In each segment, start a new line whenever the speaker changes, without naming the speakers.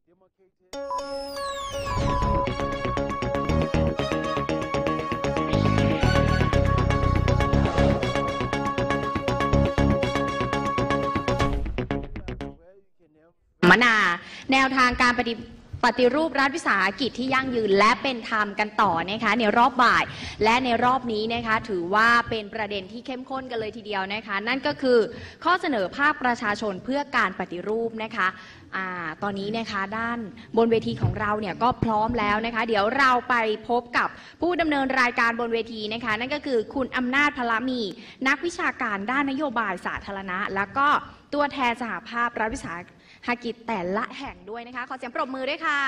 สัมมนาแนวทางการปฏิรูปรัฐวิสาหกิจที่ยั่งยืนและเป็นธรรมกันต่อนะคะในรอบบ่ายและในรอบนี้นะคะถือว่าเป็นประเด็นที่เข้มข้นกันเลยทีเดียวนะคะนั่นก็คือข้อเสนอภาคประชาชนเพื่อการปฏิรูปนะคะตอนนี้นะคะด้านบนเวทีของเราเนี่ยก็พร้อมแล้วนะคะเดี๋ยวเราไปพบกับผู้ดำเนินรายการบนเวทีนะคะนั่นก็คือคุณอำนาจพละมีนักวิชาการด้านนโยบายสาธารณะแล้วก็ตัวแทนสหภาพรัฐวิสาหกิจแต่ละแห่งด้วยนะคะขอเสียงปรบมือด้วยค่ะ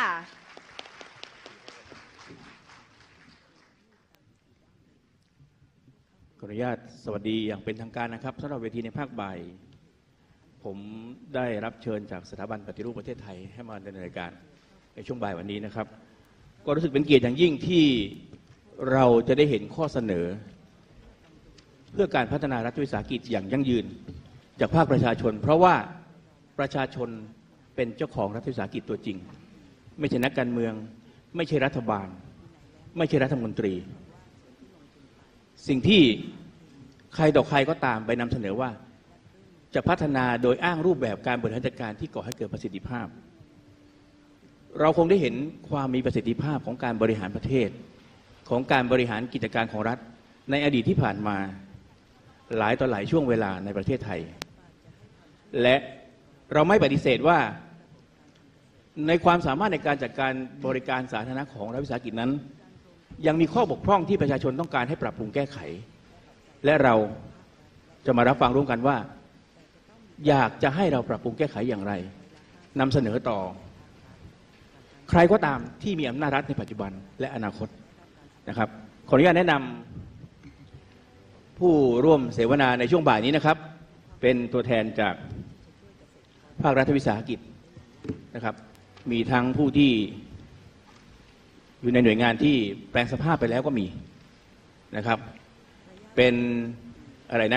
ขออนุญาตสวัสดีอย่างเป็นทางการนะครับสำหรับเวทีในภาคบ่ายผมได้รับเชิญจากสถาบันปฏิรูปประเทศไทยให้มาดำเนินรายการในช่วงบ่ายวันนี้นะครับก็รู้สึกเป็นเกียรติอย่างยิ่งที่เราจะได้เห็นข้อเสนอเพื่อการพัฒนารัฐวิสาหกิจอย่างยั่งยืนจากภาคประชาชนเพราะว่าประชาชนเป็นเจ้าของรัฐวิสาหกิจตัวจริงไม่ใช่นักการเมืองไม่ใช่รัฐบาลไม่ใช่รัฐมนตรีสิ่งที่ใครต่อใครก็ตามไปนำเสนอว่าจะพัฒนาโดยอ้างรูปแบบการบริหารจัดการที่ก่อให้เกิดประสิทธิภาพเราคงได้เห็นความมีประสิทธิภาพของการบริหารประเทศของการบริหารกิจการของรัฐในอดีตที่ผ่านมาหลายต่อหลายช่วงเวลาในประเทศไทยและเราไม่ปฏิเสธว่าในความสามารถในการจัดการบริการสาธารณะของรัฐวิสาหกิจนั้นยังมีข้อบกพร่องที่ประชาชนต้องการให้ปรับปรุงแก้ไขและเราจะมารับฟังร่วมกันว่าอยากจะให้เราปรับปรุงแก้ไขอย่างไรนำเสนอต่อใครก็ตามที่มีอำนาจรัฐในปัจจุบันและอนาคตนะครับขออนุญาตแนะนำผู้ร่วมเสวนาในช่วงบ่ายนี้นะครับเป็นตัวแทนจากภาครัฐวิสาหกิจนะครับมีทั้งผู้ที่อยู่ในหน่วยงานที่แปลงสภาพไปแล้วก็มีนะครับเป็นอะไรนะ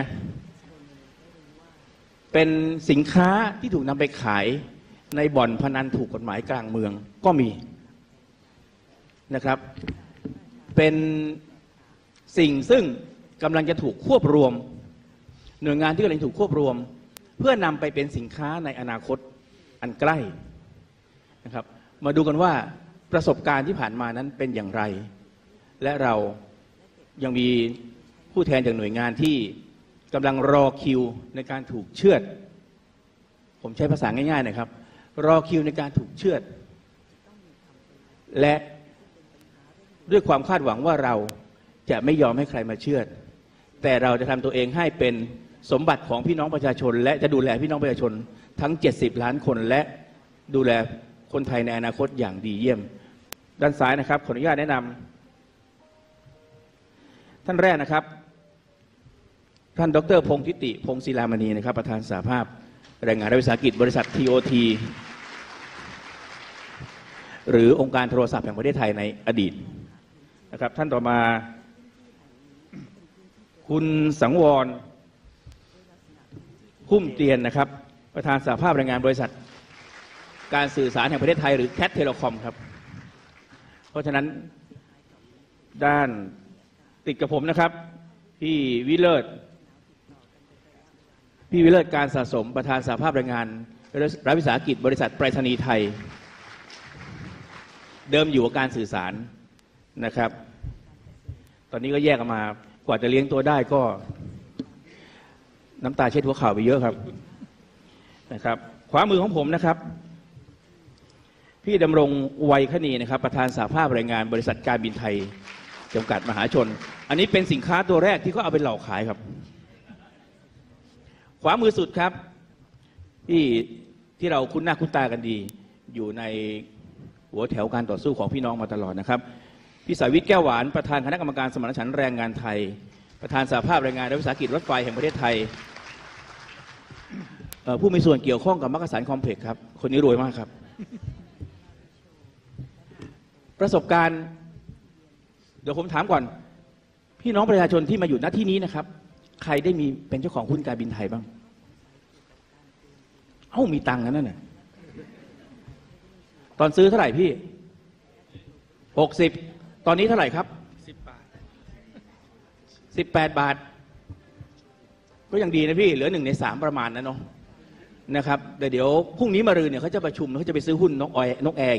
เป็นสินค้าที่ถูกนำไปขายในบ่อนพนันถูกกฎหมายกลางเมืองก็มีนะครับเป็นสิ่งซึ่งกำลังจะถูกควบรวมหน่วยงานที่กำลังถูกควบรวมเพื่อนำไปเป็นสินค้าในอนาคตอันใกล้นะครับมาดูกันว่าประสบการณ์ที่ผ่านมานั้นเป็นอย่างไรและเรายังมีผู้แทนจากหน่วยงานที่กำลังรอคิวในการถูกเชือดผมใช้ภาษาง่ายๆนะครับรอคิวในการถูกเชือดและด้วยความคาดหวังว่าเราจะไม่ยอมให้ใครมาเชือดแต่เราจะทำตัวเองให้เป็นสมบัติของพี่น้องประชาชนและจะดูแลพี่น้องประชาชนทั้ง70ล้านคนและดูแลคนไทยในอนาคตอย่างดีเยี่ยมด้านซ้ายนะครับขออนุญาตแนะนำท่านแรกนะครับท่านดร.พงษ์ทิติพงศ์ศิลามณีนะครับประธานสหภาพแรงงานรัฐวิสาหกิจบริษัท TOT หรือองค์การโทรศัพท์แห่งประเทศไทยในอดีตนะครับท่านต่อมาคุณสังวรพุ่มเตียนนะครับประธานสหภาพแรงงานบริษัทการสื่อสารแห่งประเทศไทยหรือแคทเทเลคอมครับเพราะฉะนั้นด้านติดกับผมนะครับพี่วิเลิศการสะสมประธานสหภาพแรงงานรัฐวิสาหกิจบริษัทไปรษณีย์ไทยเดิมอยู่กับการสื่อสารนะครับตอนนี้ก็แยกออกมากว่าจะเลี้ยงตัวได้ก็น้ำตาเช็ดหัวเข่าไปเยอะครับนะครับขวามือของผมนะครับพี่ดำรงไวยคณีนะครับประธานสหภาพแรงงานบริษัทการบินไทยจำกัดมหาชนอันนี้เป็นสินค้าตัวแรกที่เขาเอาไปหลอกขายครับขวามือสุดครับที่เราคุ้นหน้าคุ้นตากันดีอยู่ในหัวแถวการต่อสู้ของพี่น้องมาตลอดนะครับพี่สาวิทย์แก้วหวานประธานคณะกรรมการสมานฉันท์แรงงานไทยประธานสหภาพแรงงานรัฐวิสาหกิจรถไฟแห่งประเทศไทยผู้มีส่วนเกี่ยวข้องกับมักกะสันคอมเพล็กซ์ครับคนนี้รวยมากครับประสบการณ์เดี๋ยวผมถามก่อนพี่น้องประชาชนที่มาอยู่ณที่นี้นะครับใครได้มีเป็นเจ้าของหุ้นการบินไทยบ้างมีตังค์นั่นน่ะตอนซื้อเท่าไหร่พี่60ตอนนี้เท่าไหร่ครับ18 บาทก็ยังดีนะพี่เหลือ1 ใน 3ประมาณนะเนาะนะครับแต่เดี๋ยวพรุ่งนี้มะรืนเนี่ยเขาจะประชุมเขาจะไปซื้อหุ้นนกแอร์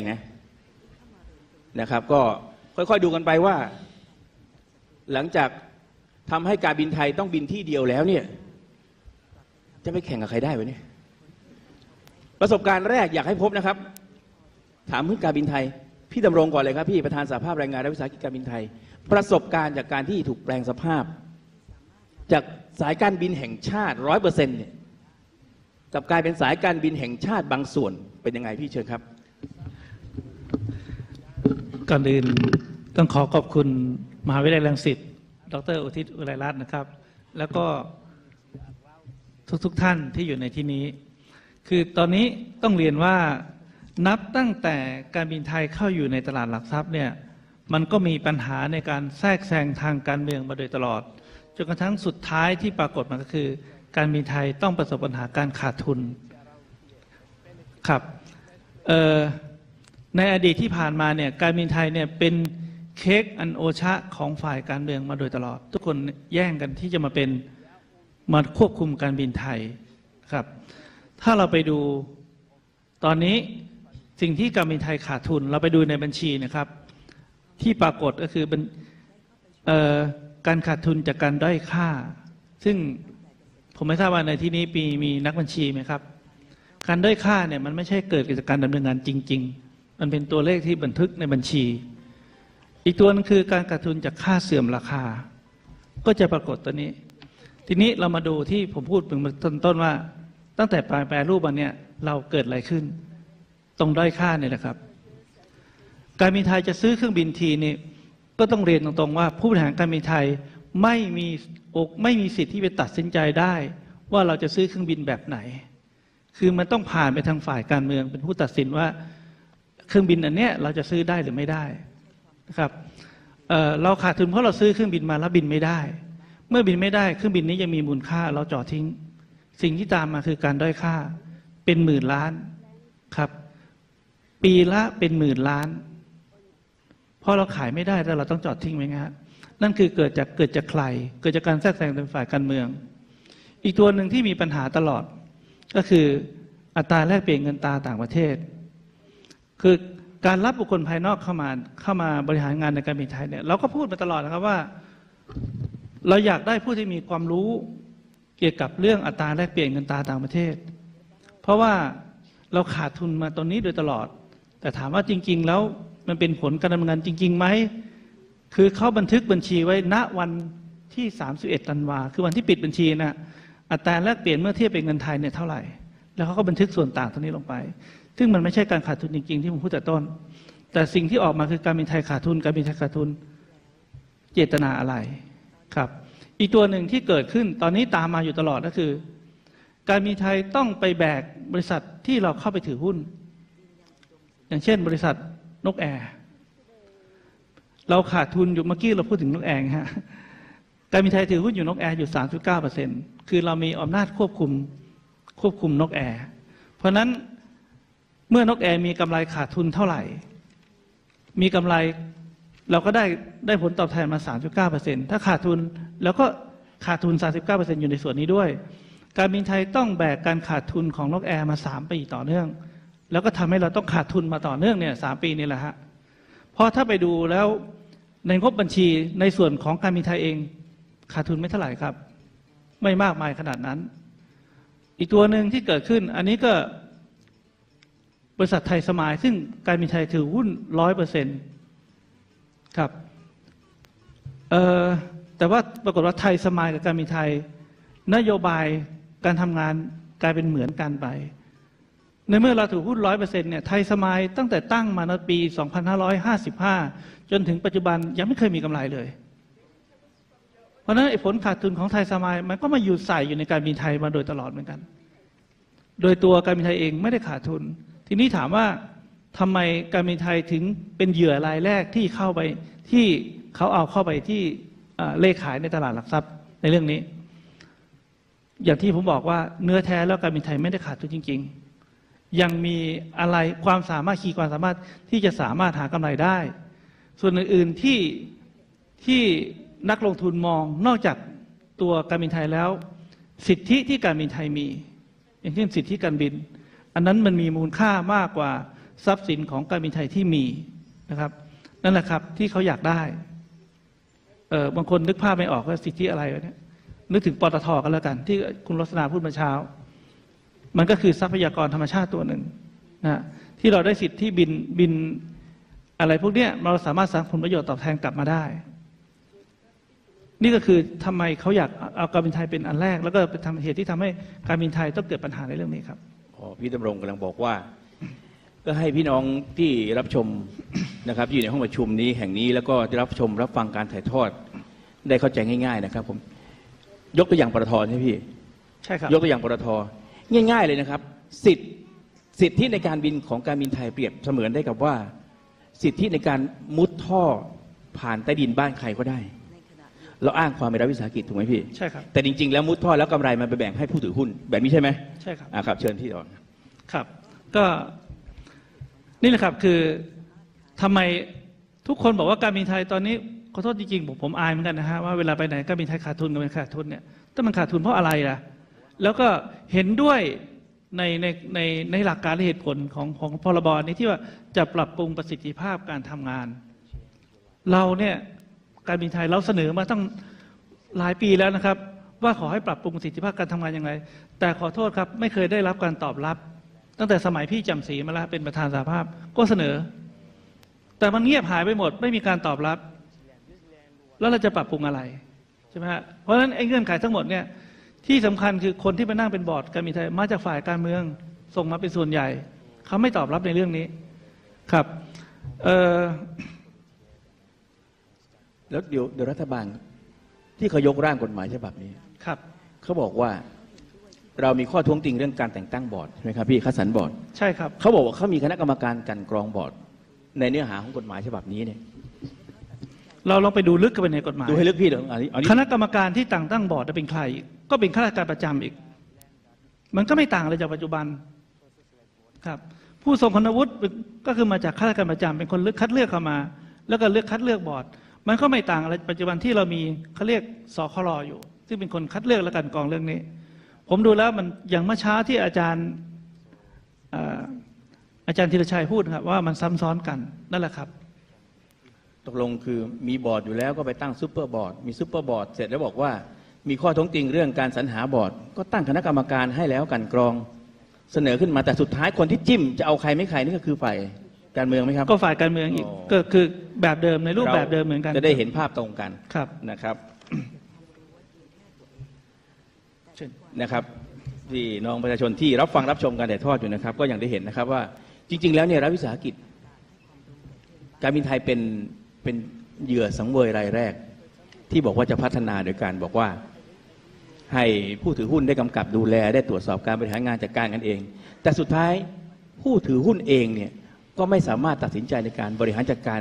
นะครับก็ค่อยๆดูกันไปว่าหลังจากทำให้การบินไทยต้องบินที่เดียวแล้วเนี่ยจะไปแข่งกับใครได้วะเนี่ยประสบการณ์แรกอยากให้พบนะครับถามเรื่องการบินไทยพี่ดำรงก่อนเลยครับพี่ประธานสหภาพแรงงานและวิสาหกิจการบินไทยประสบการณ์จากการที่ถูกแปลงสภาพจากสายการบินแห่งชาติ 100% เนี่ยกับกลายเป็นสายการบินแห่งชาติบางส่วนเป็นยังไงพี่เชิญครับ
ก่อนอื่นต้องขอขอบคุณมหาวิทยาลัยรังสิตดร.อุทิศอุไรรัตน์นะครับแล้วก็ทุกท่านที่อยู่ในที่นี้คือตอนนี้ต้องเรียนว่านับตั้งแต่การบินไทยเข้าอยู่ในตลาดหลักทรัพย์เนี่ยมันก็มีปัญหาในการแทรกแซงทางการเมืองมาโดยตลอดจนกระทั่งสุดท้ายที่ปรากฏมาก็คือการบินไทยต้องประสบปัญหาการขาดทุนครับในอดีตที่ผ่านมาเนี่ยการบินไทยเนี่ยเป็นเค้กอันโอชะของฝ่ายการเมืองมาโดยตลอดทุกคนแย่งกันที่จะมาควบคุมการบินไทยครับถ้าเราไปดูตอนนี้สิ่งที่การบินไทยขาดทุนเราไปดูในบัญชีนะครับที่ปรากฏก็คือการขาดทุนจากการด้อยค่าซึ่งผมไม่ทราบว่าในที่นี้มีนักบัญชีไหมครับการด้อยค่าเนี่ยมันไม่ใช่เกิดจากการดำเนินงานจริงๆมันเป็นตัวเลขที่บันทึกในบัญชีอีกตัวนึงคือการขาดทุนจากค่าเสื่อมราคาก็จะปรากฏตัวนี้ทีนี้เรามาดูที่ผมพูดถึงต้นว่าตั้งแต่แปรรูปมาเนี่ยเราเกิดอะไรขึ้นตรงด้อยค่าเนี่ยแหละครับการบินไทยจะซื้อเครื่องบินทีนี่ก็ต้องเรียนตรงๆว่าผู้บริหารการบินไทยไม่มีสิทธิ์ที่ไปตัดสินใจได้ว่าเราจะซื้อเครื่องบินแบบไหนคือมันต้องผ่านไปทางฝ่ายการเมืองเป็นผู้ตัดสินว่าเครื่องบินอันเนี้ยเราจะซื้อได้หรือไม่ได้นะครับเราขาดทุนเพราะเราซื้อเครื่องบินมาแล้วบินไม่ได้เมื่อบินไม่ได้เครื่องบินนี้ยังมีมูลค่าเราจอดทิ้งสิ่งที่ตามมาคือการด้อยค่าเป็นหมื่นล้านครับปีละเป็นหมื่นล้านเพราะเราขายไม่ได้แล้วเราต้องจอดทิ้งไหมครับนั่นคือเกิดจากใครเกิดจากการแทรกแซงในฝ่ายการเมืองอีกตัวหนึ่งที่มีปัญหาตลอดก็คืออัตราแลกเปลี่ยนเงินตราต่างประเทศคือการรับบุคคลภายนอกเข้ามาบริหารงานในการบินไทยเนี่ยเราก็พูดมาตลอดนะครับว่าเราอยากได้ผู้ที่มีความรู้เกี่ยวกับเรื่องอัตราแลกเปลี่ยนเงินตราต่างประเทศเพราะว่าเราขาดทุนมาตรงนี้โดยตลอดแต่ถามว่าจริงๆแล้วมันเป็นผลการดำเนินงานจริงๆไหมคือเขาบันทึกบัญชีไว้ณวันที่31 ธันวาคือวันที่ปิดบัญชีนะอัตราแลกเปลี่ยนเมื่อเทียบเป็นเงินไทยเนี่ยเท่าไหร่แล้วเขาก็บันทึกส่วนต่างตรงนี้ลงไปซึ่งมันไม่ใช่การขาดทุนจริงๆที่ผมพูดแต่ต้นแต่สิ่งที่ออกมาคือการบินไทยขาดทุนการบินไทยขาดทุนเจตนาอะไรครับอีกตัวหนึ่งที่เกิดขึ้นตอนนี้ตามมาอยู่ตลอดก็คือการบินไทยต้องไปแบกบริษัทที่เราเข้าไปถือหุ้นอย่างเช่นบริษัทนกแอร์เราขาดทุนอยู่เมื่อกี้เราพูดถึงนกแอร์ฮะการบินไทยถือหุ้นอยู่นกแอร์อยู่ 3.9% คือเรามีอำนาจควบคุมนกแอร์เพราะนั้นเมื่อนกแอร์มีกำไรขาดทุนเท่าไหร่มีกำไรเราก็ได้ผลตอบแทนมา 3.9% ถ้าขาดทุนแล้วก็ขาดทุน 39% อยู่ในส่วนนี้ด้วยการบินไทยต้องแบกการขาดทุนของนกแอร์มา3 ปีต่อเนื่องแล้วก็ทำให้เราต้องขาดทุนมาต่อเนื่องเนี่ย3 ปีนี่แหละฮะเพราะถ้าไปดูแล้วในงบบัญชีในส่วนของการบินไทยเองขาดทุนไม่เท่าไหร่ครับไม่มากมายขนาดนั้นอีกตัวหนึ่งที่เกิดขึ้นอันนี้ก็บริษัทไทยสมายซึ่งการบินไทยถือหุ้น 100% ครับแต่ว่าปรากฏว่าไทยสมายกับการบินไทยนโยบายการทำงานกลายเป็นเหมือนกันไปในเมื่อเราถือหุ้น 100% เนี่ยไทยสมายตั้งแต่ตั้งมาในปี 2555 จนถึงปัจจุบันยังไม่เคยมีกำไรเลยเพราะฉะนั้นผลขาดทุนของไทยสมายมันก็มาอยู่ใส่อยู่ในการบินไทยมาโดยตลอดเหมือนกันโดยตัวการบินไทยเองไม่ได้ขาดทุนทีนี้ถามว่าทำไมการบินไทยถึงเป็นเหยื่อรายแรกที่เข้าไปที่เขาเอาเข้าไปที่เลขขายในตลาดหลักทรัพย์ในเรื่องนี้อย่างที่ผมบอกว่าเนื้อแท้แล้วการบินไทยไม่ได้ขาดทุนจริงๆยังมีอะไรความสามารถความสามารถที่จะสามารถหากำไรได้ ส่วนอื่นๆที่นักลงทุนมองนอกจากตัวการบินไทยแล้วสิทธิที่การบินไทยมีอย่างเช่นสิทธิการบินอันนั้นมันมีมูลค่ามากกว่าทรัพย์สินของการบินไทยที่มีนะครับนั่นแหละครับที่เขาอยากได้บางคนนึกภาพไม่ออกว่าสิทธิอะไรวะเนี่ยนึกถึงปตท.กันแล้วกันที่คุณรัศนาพูดเมื่อเช้ามันก็คือทรัพยากรธรรมชาติตัวหนึ่งนะที่เราได้สิทธิบินอะไรพวกเนี้ยเราสามารถสร้างผลประโยชน์ตอบแทนกลับมาได้นี่ก็คือทำไมเขาอยากเอาการบินไทยเป็นอันแรกแล้วก็เป็นเหตุที่ทำให้การบินไทยต้องเกิดปัญหาในเรื่องนี้ครับ
พี่ดำรงกำลังบอกว่าก็ให้พี่น้องที่รับชมนะครับอยู่ในห้องประชุมนี้แห่งนี้แล้วก็ได้รับชมรับฟังการถ่ายทอดได้เข้าใจง่ายๆนะครับผมยกตัวอย่างปตท.ใช่พี่
ใช่ครับ
ยกตัวอย่างปตท.ง่ายๆเลยนะครับสิทธิในการบินของการบินไทยเปรียบเสมือนได้กับว่าสิทธิในการมุดท่อผ่านใต้ดินบ้านใครก็ได้เราอ้างความเป็นรัฐวิสาหกิจถูกไหมพี่
ใช่ครับ
แต่จริงๆแล้วมุดท่อแล้วกำไรมันไปแบ่งให้ผู้ถือหุ้นแบบนี้ใช่ไหม
ใช่ครับ
ครับเชิญพี่ต่อ
ครับก็นี่แหละครับคือทำไมทุกคนบอกว่าการบินไทยตอนนี้ขอโทษจริงๆผมอายเหมือนกันนะฮะว่าเวลาไปไหนการบินไทยขาดทุนกับไม่ขาดทุนเนี่ยแต่มันขาดทุนเพราะอะไรล่ะแล้วก็เห็นด้วยในหลักการและเหตุผลของพรบนี้ที่ว่าจะปรับปรุงประสิทธิภาพการทำงานเราเนี่ยการบินไทยเราเสนอมาตั้งหลายปีแล้วนะครับว่าขอให้ปรับปรุงประสิทธิภาพการทำงานอย่างไรแต่ขอโทษครับไม่เคยได้รับการตอบรับตั้งแต่สมัยพี่จำศรีมาแล้วเป็นประธานสหภาพก็เสนอแต่มันเงียบหายไปหมดไม่มีการตอบรับแล้วเราจะปรับปรุงอะไรใช่ไหมฮะเพราะฉะนั้นไอ้เงื่อนไขทั้งหมดเนี่ยที่สำคัญคือคนที่มานั่งเป็นบอร์ดการบินไทยมาจากฝ่ายการเมืองส่งมาเป็นส่วนใหญ่เขาไม่ตอบรับในเรื่องนี้ครับ
แล้วเดี๋ยวรัฐบาลที่เขายกร่างกฎหมายฉบับนี้
ครับ
เขาบอกว่าเรามีข้อท้วงติงเรื่องการแต่งตั้งบอร์ดใช่ไหมครับพี่คัดสรรบอร์ด
ใช่ครับ
เขาบอกว่าเขามีคณะกรรมการกลั่นกรองบอร์ดในเนื้อหาของกฎหมายฉบับนี้เนี่ย
เราลองไปดูลึกกันไปในกฎหมาย
ดูให้ลึกพี่เดี๋ยว
คณะกรรมการที่แต่งตั้งบอร์ดจะเป็นใครก็เป็นข้าราชการประจำอีกมันก็ไม่ต่างอะไรจากปัจจุบันครับผู้ทรงคุณวุฒิก็คือมาจากข้าราชการประจำเป็นคนคัดเลือกเข้ามาแล้วก็เลือกคัดเลือกบอร์ดมันก็ไม่ต่างอะไรปัจจุบันที่เรามีเขาเรียกสคร.อยู่ซึ่งเป็นคนคัดเลือกและกันกรองเรื่องนี้ผมดูแล้วมันอย่างเมื่อเช้าที่อาจารย์ธีรชัยพูดครับว่ามันซ้ำซ้อนกันนั่นแหละครับ
ตกลงคือมีบอร์ดอยู่แล้วก็ไปตั้งซุปเปอร์บอร์ดมีซุปเปอร์บอร์ดเสร็จแล้วบอกว่ามีข้อท้วงติงเรื่องการสรรหาบอร์ดก็ตั้งคณะกรรมการให้แล้วกันกรองเสนอขึ้นมาแต่สุดท้ายคนที่จิ้มจะเอาใครไม่ใครนี่ก็คือฝ่ายการเมืองไหมครับ
ก็ฝ่ายการเมืองอีกก็คือแบบเดิมในรูปแบบเดิมเหมือนกัน
จะได้เห็นภาพตรงกันนะครับที่น้องประชาชนที่รับฟังรับชมการถ่ายทอดอยู่นะครับก็อย่างได้เห็นนะครับว่าจริงๆแล้วเนี่ยรัฐวิสาหกิจการบินไทยเป็นเหยื่อสังเวยรายแรกที่บอกว่าจะพัฒนาโดยการบอกว่าให้ผู้ถือหุ้นได้กำกับดูแลได้ตรวจสอบการบริหารงานจัดการกันเองแต่สุดท้ายผู้ถือหุ้นเองเนี่ยก็ไม่สามารถตัดสินใจในการบริหารจัดการ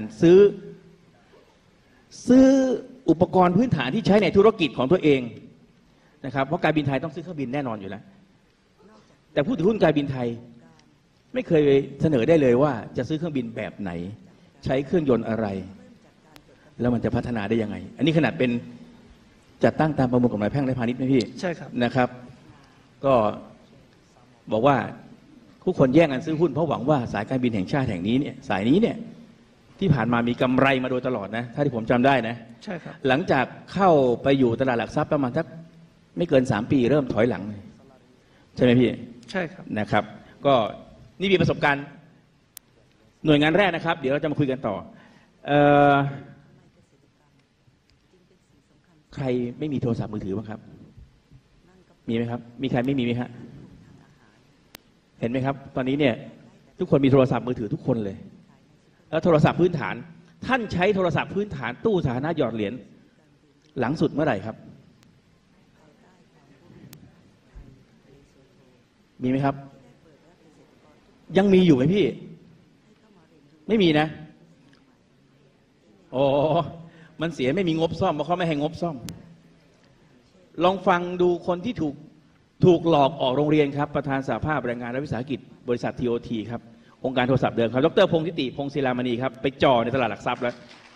ซื้ออุปกรณ์พื้นฐานที่ใช้ในธุรกิจของตัวเองนะครับเพราะการบินไทยต้องซื้อเครื่องบินแน่นอนอยู่แล้วแต่ผู้ถือหุ้นการบินไทยไม่เคยเสนอได้เลยว่าจะซื้อเครื่องบินแบบไหนใช้เครื่องยนต์อะไรแล้วมันจะพัฒนาได้ยังไงอันนี้ขนาดเป็นจัดตั้งตามประมวลกฎหมายแพ่งและพาณิชย์ไหมพี่
ใช่ครับ
นะครับก็บอกว่าทุกคนแย่งกันซื้อหุ้นเพราะหวังว่าสายการบินแห่งชาติแห่งนี้เนี่ยสายนี้เนี่ยที่ผ่านมามีกำไรมาโดยตลอดนะถ้าที่ผมจำได้นะ
ใช่ครับ
หลังจากเข้าไปอยู่ตลาดหลักทรัพย์ประมาณสักไม่เกิน3 ปีเริ่มถอยหลังใช่ไหมพี่
ใช่ครับ
นะครับก็นี่มีประสบการณ์หน่วยงานแรกนะครับเดี๋ยวเราจะมาคุยกันต่อใครไม่มีโทรศัพท์มือถือบ้างครับมีไหมครับมีใครไม่มีไหมครับเห็นไหมครับตอนนี้เนี่ยทุกคนมีโทรศัพท์มือถือทุกคนเลยแล้วโทรศัพท์พื้นฐานท่านใช้โทรศัพท์พื้นฐานตู้สาธารณะหยอดเหรียญหลังสุดเมื่อไหร่ครับมีไหมครับยังมีอยู่ไหมพี่ไม่มีนะอ๋อมันเสียไม่มีงบซ่อมเพราะเขาไม่ให้งบซ่อมลองฟังดูคนที่ถูกหลอกออกโรงเรียนครับประธานสหภาพแรงงานและวิสาหกิจบริษัท TOT ครับองค์การโทรศัพท์เดิมครับดร.พงษ์ทิติพงศ์ศิลามณีครับไปจ่อในตลาดหลักทรัพย์แล้ว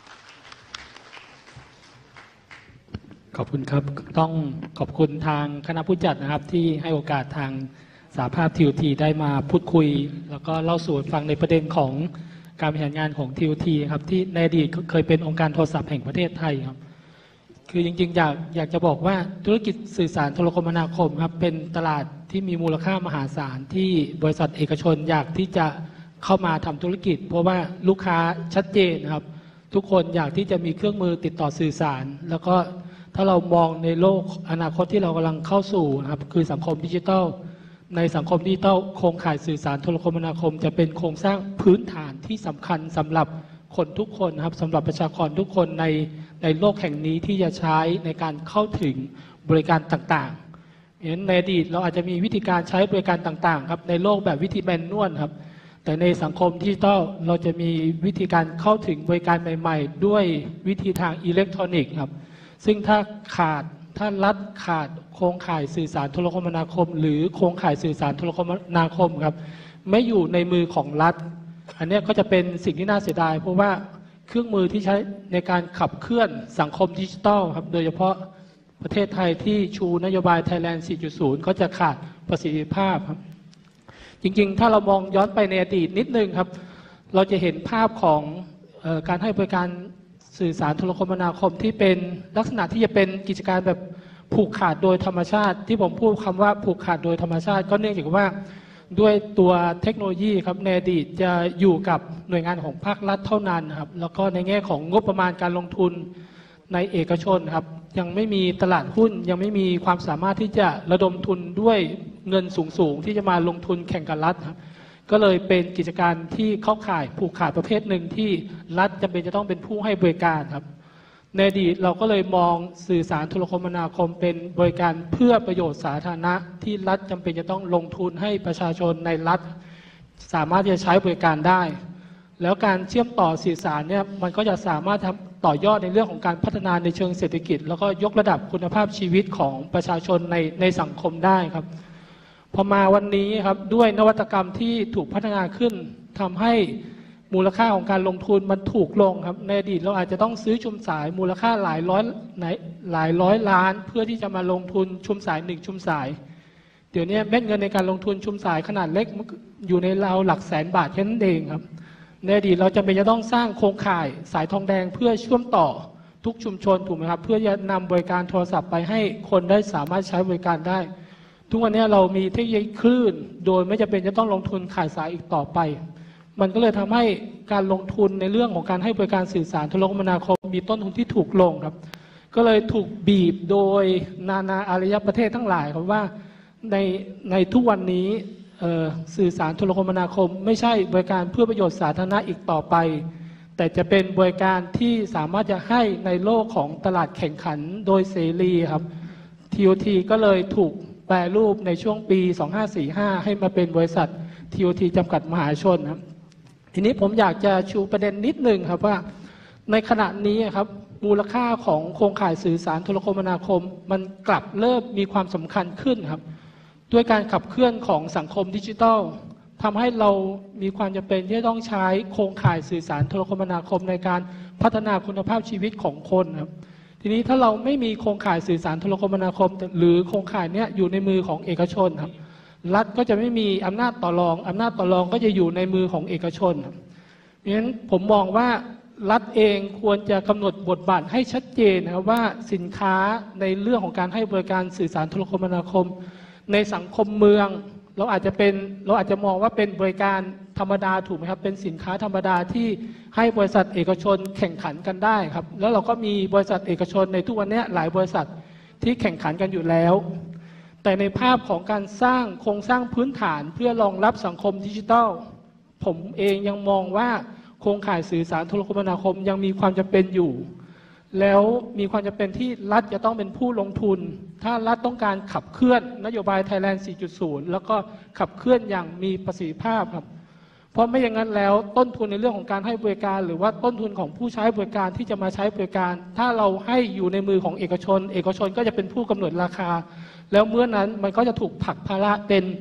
ขอบคุณครับต้องขอบคุณทางคณะผู้จัดนะครับที่ให้โอกาสทางสหภาพ TOT ได้มาพูดคุยแล้วก็เล่าสู่ฟังในประเด็นของการบริหารงานของ TOT ครับที่ในอดีตเคยเป็นองค์การโทรศัพท์แห่งประเทศไทยครับคือจริงๆอยากจะบอกว่าธุรกิจสื่อสารโทรคมนาคมครับเป็นตลาดที่มีมูลค่ามหาศาลที่บริษัทเอกชนอยากที่จะเข้ามาทำธุรกิจเพราะว่าลูกค้าชัดเจนครับทุกคนอยากที่จะมีเครื่องมือติดต่อสื่อสารแล้วก็ถ้าเรามองในโลกอนาคตที่เรากำลังเข้าสู่นะครับคือสังคมดิจิทัลในสังคมดิจิทัลโครงข่ายสื่อสารโทรคมนาคมจะเป็นโครงสร้างพื้นฐานที่สำคัญสำหรับคนทุกคนครับสำหรับประชากรทุกคนในโลกแห่งนี้ที่จะใช้ในการเข้าถึงบริการต่างๆเพราะฉะนั้นในอดีตเราอาจจะมีวิธีการใช้บริการต่างๆครับในโลกแบบวิธีแมนนวลครับแต่ในสังคมดิจิทัลเราจะมีวิธีการเข้าถึงบริการใหม่ๆด้วยวิธีทางอิเล็กทรอนิกส์ครับซึ่งถ้ารัฐขาดโครงข่ายสื่อสารโทรคมนาคมหรือโครงข่ายสื่อสารโทรคมนาคมครับไม่อยู่ในมือของรัฐอันนี้ก็จะเป็นสิ่งที่น่าเสียดายเพราะว่าเครื่องมือที่ใช้ในการขับเคลื่อนสังคมดิจิทัลครับโดยเฉพาะประเทศไทยที่ชูนโยบาย Thailand 4.0 ก็จะขาดประสิทธิภาพครับจริงๆถ้าเรามองย้อนไปในอดีตนิดนึงครับเราจะเห็นภาพของการให้บริการสื่อสารโทรคมนาคมที่เป็นลักษณะที่จะเป็นกิจการแบบผูกขาดโดยธรรมชาติที่ผมพูดคำว่าผูกขาดโดยธรรมชาติก็เนื่องจากว่าด้วยตัวเทคโนโลยีครับในอดีตจะอยู่กับหน่วยงานของภาครัฐเท่านั้นครับแล้วก็ในแง่ของงบประมาณการลงทุนในเอกชนครับยังไม่มีตลาดหุ้นยังไม่มีความสามารถที่จะระดมทุนด้วยเงินสูงๆที่จะมาลงทุนแข่งกับรัฐครับก็เลยเป็นกิจการที่เข้าข่ายผูกขาดประเภทหนึ่งที่รัฐจำเป็นจะต้องเป็นผู้ให้บริการครับในอดีตเราก็เลยมองสื่อสารโทรคมนาคมเป็นบริการเพื่อประโยชน์สาธารณะที่รัฐจำเป็นจะต้องลงทุนให้ประชาชนในรัฐสามารถจะใช้บริการได้แล้วการเชื่อมต่อสื่อสารเนี่ยมันก็จะสามารถทำต่อยอดในเรื่องของการพัฒนาในเชิงเศรษฐกิจแล้วก็ยกระดับคุณภาพชีวิตของประชาชนในสังคมได้ครับพอมาวันนี้ครับด้วยนวัตกรรมที่ถูกพัฒนาขึ้นทำให้มูลค่าของการลงทุนมันถูกลงครับในอดีตเราอาจจะต้องซื้อชุมสายมูลค่าหลายร้อยล้านเพื่อที่จะมาลงทุนชุมสาย1ชุมสายเดี๋ยวนี้เม็ดเงินในการลงทุนชุมสายขนาดเล็กอยู่ในราวหลักแสนบาทแค่นั้นเองครับในอดีตเราจำเป็นจะต้องสร้างโครงข่ายสายทองแดงเพื่อเชื่อมต่อทุกชุมชนถูกไหมครับเพื่อจะนำบริการโทรศัพท์ไปให้คนได้สามารถใช้บริการได้ทุกวันนี้เรามีเทคโนโลยีคลื่นโดยไม่จำเป็นจะต้องลงทุนขายสายอีกต่อไปมันก็เลยทำให้การลงทุนในเรื่องของการให้บริการสื่อสารโทรคมนาคมมีต้นทุนที่ถูกลงครับก็เลยถูกบีบโดยนานาอารยประเทศทั้งหลายครับว่าในทุกวันนี้สื่อสารโทรคมนาคมไม่ใช่บริการเพื่อประโยชน์สาธารณะอีกต่อไปแต่จะเป็นบริการที่สามารถจะให้ในโลกของตลาดแข่งขันโดยเสรีครับ TOT ก็เลยถูกแปรรูปในช่วงปี 2545 ให้มาเป็นบริษัท TOT จำกัดมหาชนครับทีนี้ผมอยากจะชูประเด็นนิดหนึ่งครับว่าในขณะนี้ครับมูลค่าของโครงข่ายสื่อสารโทรคมนาคมมันกลับเริ่มมีความสำคัญขึ้นครับด้วยการขับเคลื่อนของสังคมดิจิทัลทำให้เรามีความจำเป็นที่จะต้องใช้โครงข่ายสื่อสารโทรคมนาคมในการพัฒนาคุณภาพชีวิตของคนครับทีนี้ถ้าเราไม่มีโครงข่ายสื่อสารโทรคมนาคมหรือโครงข่ายนี้อยู่ในมือของเอกชนครับรัฐก็จะไม่มีอำนาจต่อรองก็จะอยู่ในมือของเอกชนครับเพราะฉะนั้นผมมองว่ารัฐเองควรจะกำหนดบทบาทให้ชัดเจนนะครับว่าสินค้าในเรื่องของการให้บริการสื่อสารโทรคมนาคมในสังคมเมืองเราอาจจะมองว่าเป็นบริการธรรมดาถูกไหมครับเป็นสินค้าธรรมดาที่ให้บริษัทเอกชนแข่งขันกันได้ครับแล้วเราก็มีบริษัทเอกชนในทุกวันนี้หลายบริษัทที่แข่งขันกันอยู่แล้วแต่ในภาพของการสร้างโครงสร้างพื้นฐานเพื่อรองรับสังคมดิจิทัลผมเองยังมองว่าโครงข่ายสื่อสารโทรคมนาคมยังมีความจำเป็นอยู่แล้วมีความจำเป็นที่รัฐจะต้องเป็นผู้ลงทุนถ้ารัฐต้องการขับเคลื่อนนโยบาย Thailand 4.0 แล้วก็ขับเคลื่อนอย่างมีประสิทธิภาพครับเพราะไม่อย่างนั้นแล้วต้นทุนในเรื่องของการให้บริการหรือว่าต้นทุนของผู้ใช้บริการที่จะมาใช้บริการถ้าเราให้อยู่ในมือของเอกชนก็จะเป็นผู้กำหนดราคาแล้วเมื่อนั้นมันก็จะถูกผลักภาระเป็น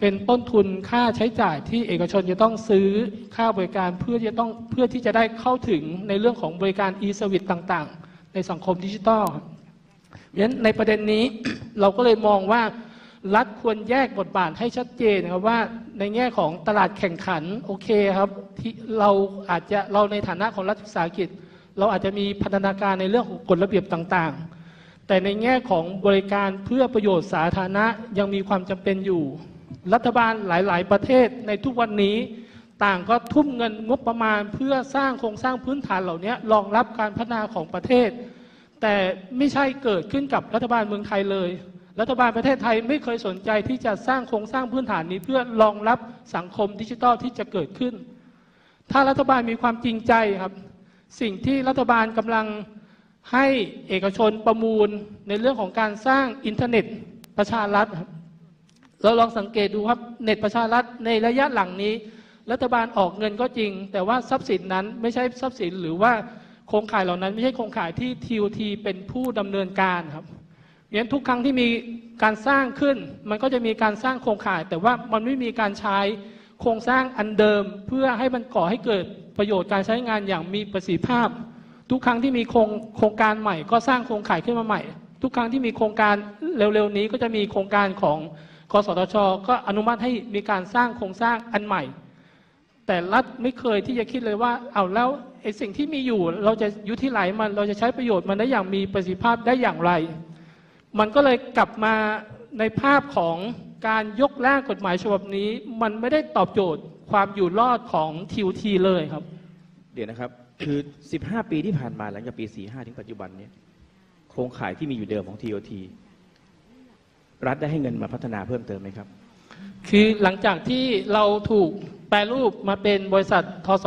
เป็นต้นทุนค่าใช้จ่ายที่เอกชนจะต้องซื้อค่าบริการเพื่อที่จะได้เข้าถึงในเรื่องของบริการ e-service ต่างๆในสังคมดิจิทัลเพราะฉะนั้นในประเด็นนี้ เราก็เลยมองว่ารัฐควรแยกบทบาทให้ชัดเจนนะครับว่าในแง่ของตลาดแข่งขันโอเคครับที่เราในฐานะของรัฐวิสาหกิจเราอาจจะมีพัฒนาการในเรื่องของกฎระเบียบต่างๆแต่ในแง่ของบริการเพื่อประโยชน์สาธารณะยังมีความจำเป็นอยู่รัฐบาลหลายๆประเทศในทุกวันนี้ต่างก็ทุ่มเงินงบประมาณเพื่อสร้างโครงสร้างพื้นฐานเหล่านี้รองรับการพัฒนาของประเทศแต่ไม่ใช่เกิดขึ้นกับรัฐบาลเมืองไทยเลยรัฐบาลประเทศไทยไม่เคยสนใจที่จะสร้างโครงสร้างพื้นฐานนี้เพื่อรองรับสังคมดิจิทัลที่จะเกิดขึ้นถ้ารัฐบาลมีความจริงใจครับสิ่งที่รัฐบาลกำลังให้เอกชนประมูลในเรื่องของการสร้างอินเทอร์เน็ตประชารัฐครับเราลองสังเกตดูครับเน็ตประชารัฐในระยะหลังนี้รัฐบาลออกเงินก็จริงแต่ว่าทรัพย์สินนั้นไม่ใช่ทรัพย์สินหรือว่าโครงข่ายเหล่านั้นไม่ใช่โครงข่ายที่ TOT เป็นผู้ดำเนินการครับงั้นทุกครั้งที่มีการสร้างขึ้นมันก็จะมีการสร้างโครงข่ายแต่ว่ามันไม่มีการใช้โครงสร้างอันเดิมเพื่อให้มันก่อให้เกิดประโยชน์การใช้งานอย่างมีประสิทธิภาพทุกครั้งที่มีโครงการใหม่ก็สร้างโครงข่ายขึ้นมาใหม่ทุกครั้งที่มีโครงการเร็วๆนี้ก็จะมีโครงการของกสทช.ก็อนุมัติให้มีการสร้างโครงสร้างอันใหม่แต่รัฐไม่เคยที่จะคิดเลยว่าเอาแล้วไอ้สิ่งที่มีอยู่เราจะยุติไหลมันเราจะใช้ประโยชน์มันได้อย่างมีประสิทธิภาพได้อย่างไรมันก็เลยกลับมาในภาพของการยกร่างกฎหมายฉบับนี้มันไม่ได้ตอบโจทย์ความอยู่รอดของ TOT เลยครับ
เดี๋ยวนะครับคือ15 ปีที่ผ่านมาหลังจากปี45ถึงปัจจุบันนี้โครงข่ายที่มีอยู่เดิมของ TOT รัฐได้ให้เงินมาพัฒนาเพิ่มเติมไหมครับ
คือหลังจากที่เราถูกแปรรูปมาเป็นบริษัท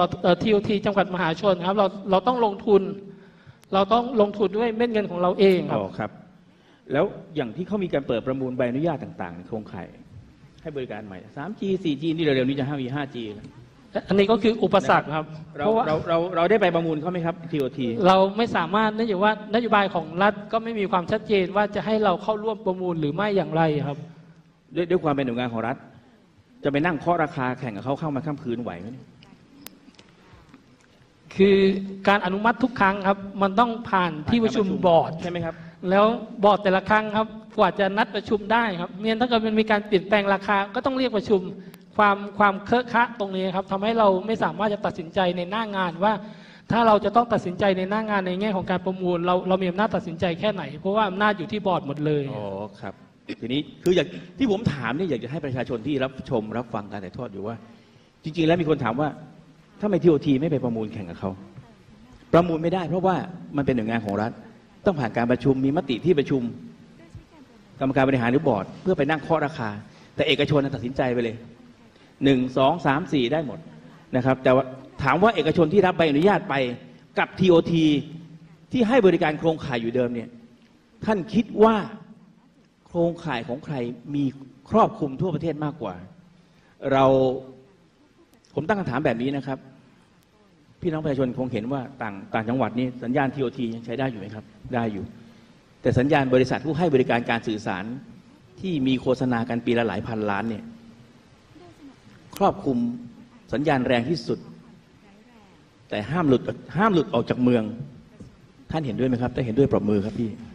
TOT จังหวัดมหาชนครับเราต้องลงทุนด้วยเม็ดเงินของเราเอง
ครับแล้วอย่างที่เขามีการเปิดประมูลใบอนุญาตต่างๆในโครงข่ายให้บริการใหม่ 3G 4G นี่เร็วๆนี้จะมี 5G แล้ว
อันนี้ก็คืออุปสรรคครับ
เราได้ไปประมูลเขาไหมครับ TOT
เราไม่สามารถเนื่องจากว่านโยบายของรัฐก็ไม่มีความชัดเจนว่าจะให้เราเข้าร่วมประมูลหรือไม่อย่างไรครับ
ด้วยความเป็นหน่วยงานของรัฐจะไปนั่งเคาะราคาแข่งกับเขาเข้ามาค่ำคืนไหวไหม
คือการอนุมัติทุกครั้งครับมันต้องผ่านที่ประชุมบอร์ด
ใช่ไหมครับ
แล้วบอร์ดแต่ละครั้งครับกว่าจะนัดประชุมได้ครับเนี่ยถ้าเกิดมันมีการเปลี่ยนแปลงราคาก็ต้องเรียกประชุมความเคอะคะตรงนี้ครับทำให้เราไม่สามารถจะตัดสินใจในหน้างานว่าถ้าเราจะต้องตัดสินใจในหน้างานในแง่ของการประมูลเรามีอำนาจตัดสินใจแค่ไหนเพราะว่าอำนาจอยู่ที่บอร์ดหมดเลย
อ๋อครับทีนี้คืออยากที่ผมถามเนี่ยอยากจะให้ประชาชนที่รับชมรับฟังการถ่ายทอดอยู่ว่าจริงๆแล้วมีคนถามว่าถ้าไม่ TOT ไม่ไปประมูลแข่งกับเขาประมูลไม่ได้เพราะว่ามันเป็นหน่วยงานของรัฐต้องผ่านการประชุมมีมติที่ประชุมกรรมการบริหารหรือบอร์ดเพื่อไปนั่งเคาะราคาแต่เอกชนตัดสินใจไปเลย1 2 3 4ได้หมดนะครับแต่ว่าถามว่าเอกชนที่รับใบอนุญาตไปกับ TOT ที่ให้บริการโครงข่ายอยู่เดิมเนี่ยท่านคิดว่าโครงข่ายของใครมีครอบคลุมทั่วประเทศมากกว่าผมตั้งคำถามแบบนี้นะครับพี่น้องประชาชนคงเห็นว่าต่างจังหวัดนี้สัญญาณ TOT ยังใช้ได้อยู่ไหมครับได้อยู่แต่สัญญาณบริษัทผู้ให้บริการการสื่อสารที่มีโฆษณากันปีละหลายพันล้านเนี่ยครอบคลุมสัญญาณแรงที่สุดแต่ห้ามหลุดออกจากเมืองท่านเห็นด้วยไหมครับถ้าเห็นด้วยปรบมือครับพี่